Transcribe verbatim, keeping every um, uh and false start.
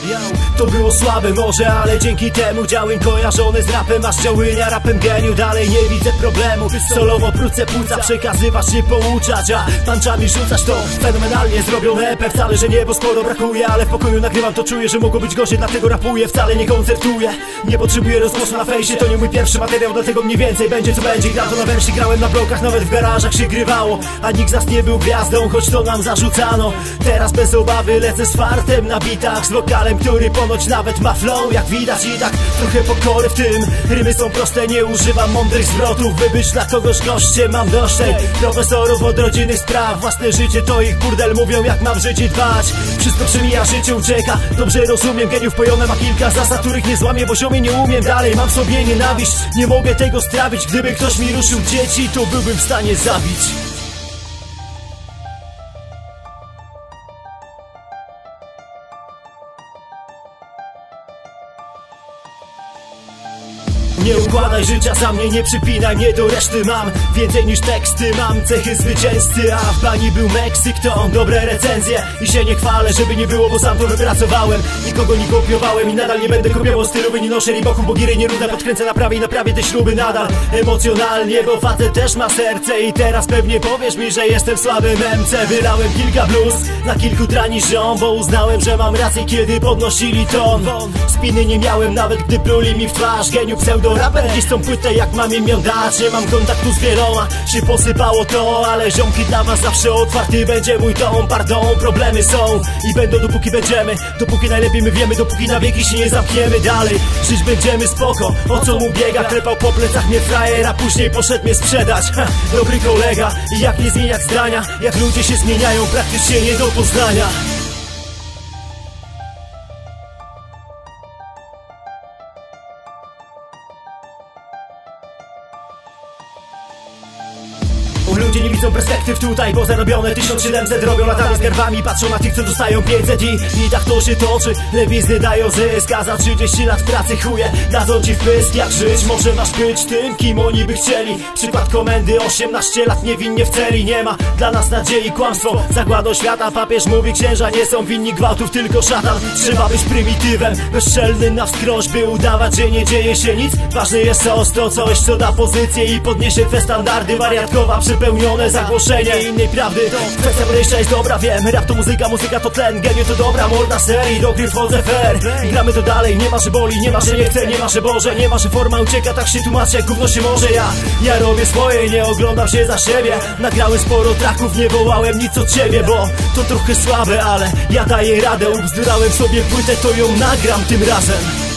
To było słabe może, ale dzięki temu działem kojarzony z rapem, aż działynia rapem geniu. Dalej nie widzę problemu, solowo wkrótce płuca przekazywać, nie pouczać, a punchami rzucać to fenomenalnie zrobione E P. Wcale, że nie, bo sporo brakuje, ale w pokoju nagrywam to, czuję, że mogło być gorzej, dlatego rapuję. Wcale nie koncertuję, nie potrzebuję rozgłosu na fejsie, to nie mój pierwszy materiał, dlatego mniej więcej będzie co będzie. Gram to na węszy, grałem na blokach, nawet w garażach się grywało, a nikt z nas nie był gwiazdą, choć to nam zarzucano. Teraz bez obawy lecę z fartem na bitach, z wokalem, który ponoć nawet ma flow, jak widać, i tak trochę pokory w tym. Rymy są proste, nie używam mądrych zwrotów, by być dla kogoś gościem. Mam dość tej profesorów od rodzinnych spraw, własne życie to ich burdel, mówią jak mam życie dbać. Wszystko przemija, życie ucieka, dobrze rozumiem, geniów pojone ma kilka zasad, których nie złamię, bo ziomie nie umiem. Dalej mam w sobie nienawiść, nie mogę tego strawić. Gdyby ktoś mi ruszył dzieci, to byłbym w stanie zabić. Nie układaj życia za mnie, nie przypinaj mnie do reszty. Mam więcej niż teksty, mam cechy zwycięzcy, a w bani był Meksyk, to dobre recenzje. I się nie chwalę, żeby nie było, bo sam to wypracowałem. Nikogo nie kopiowałem i nadal nie będę kopiował stylu. Nie noszę riboków, bo giry nie rudę, podkręcę naprawię i naprawię te śruby nadal emocjonalnie, bo facet też ma serce. I teraz pewnie powiesz mi, że jestem słabym M C. Wylałem kilka blues na kilku trani ziom, bo uznałem, że mam rację, kiedy podnosili ton. Spiny nie miałem, nawet gdy pluli mi w twarz. Geniu pseudo raper, dziś tą płytę jak mam im ją dać. Nie mam kontaktu z wieloma, się posypało to, ale ziomki dla was zawsze otwarty będzie mój dom. Pardon, problemy są i będą dopóki będziemy, dopóki najlepiej my wiemy, dopóki na wieki się nie zamkniemy. Dalej żyć będziemy spoko, o co mu biega? Klepał po plecach mnie frajer, a później poszedł mnie sprzedać. Ha, dobry kolega, i jak nie zmieniać zdania, jak ludzie się zmieniają, praktycznie nie do poznania. Ludzie nie widzą perspektyw tutaj, bo zarobione tysiąc siedemset robią latami z garbami. Patrzą na tych, co dostają pięćset i, i tak to się toczy. Lewizny dają zysk, a za trzydzieści lat pracy chuje dadzą ci wpysk. Jak żyć? Może masz być tym, kim oni by chcieli. Przykład komendy, osiemnaście lat niewinnie w celi. Nie ma dla nas nadziei, kłamstwo zagładą świata. Papież mówi, księża nie są winni gwałtów, tylko szatan. Trzeba być prymitywem, bezczelnym na wskroś, by udawać, że nie dzieje się nic. Ważny jest sos, to coś, co da pozycję i podniesie twe standardy. Wariatkowa przepełnione zagłoszenie innej prawdy. Kwestia podejścia jest dobra, wiem. Rap to muzyka, muzyka to tlen. Geniu to dobra morda serii, do gry wchodzę fair. Gramy to dalej, nie ma, że boli, nie ma, że nie chce, nie ma, że Boże, nie ma, że forma ucieka, tak się tłumaczę, jak gówno się może. Ja, ja robię swoje, nie oglądam się za siebie. Nagrałem sporo traków, nie wołałem nic od ciebie, bo to trochę słabe, ale ja daję radę. Ubzdurałem sobie płytę, to ją nagram tym razem.